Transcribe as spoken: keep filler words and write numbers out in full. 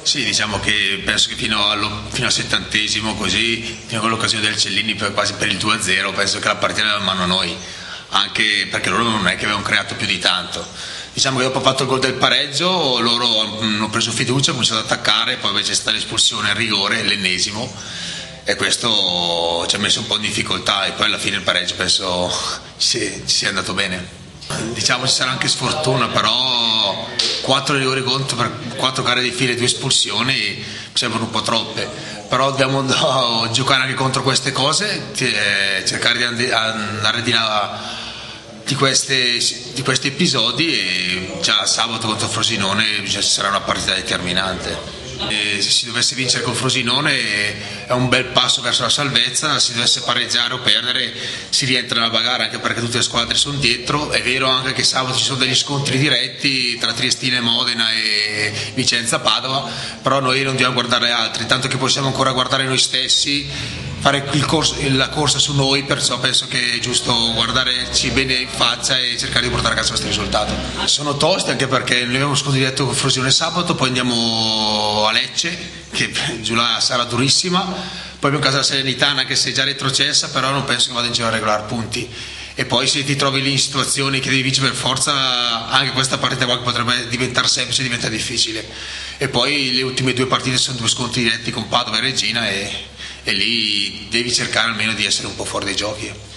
Sì, diciamo che penso che fino, allo, fino al settantesimo, così, fino a quell'occasione del Cellini per, quasi per il due a zero, penso che la partita aveva in mano noi, anche perché loro non è che avevano creato più di tanto. Diciamo che dopo ho fatto il gol del pareggio, loro hanno preso fiducia, hanno cominciato ad attaccare, poi invece c'è stata l'espulsione, il rigore, l'ennesimo, e questo ci ha messo un po' in difficoltà, e poi alla fine il pareggio penso ci sia andato bene. Diciamo ci sarà anche sfortuna, però quattro rigori contro per quattro gare di fila e due espulsioni mi sembrano un po' troppe, però dobbiamo no, giocare anche contro queste cose, eh, cercare di andare di là di, queste, di questi episodi, e già sabato contro Frosinone ci sarà una partita determinante. E se si dovesse vincere con Frosinone è un bel passo verso la salvezza, se dovesse pareggiare o perdere si rientra nella bagarre, anche perché tutte le squadre sono dietro. È vero anche che sabato ci sono degli scontri diretti tra Triestina e Modena e Vicenza Padova, però noi non dobbiamo guardare altri, tanto che possiamo ancora guardare noi stessi, fare il corso, la corsa su noi, perciò penso che è giusto guardarci bene in faccia e cercare di portare a casa questo risultato. Sono tosti anche perché noi abbiamo scontro diretto con Frosinone sabato, poi andiamo a Lecce, che giù là sarà durissima, poi abbiamo casa la Serenitana che si è già retrocessa, però non penso che vada in giro a regalare punti, e poi se ti trovi lì in situazioni che devi vincere per forza, anche questa partita qua che potrebbe diventare semplice diventa difficile. E poi le ultime due partite sono due scontri diretti con Padova e Regina, e, e lì devi cercare almeno di essere un po' fuori dai giochi.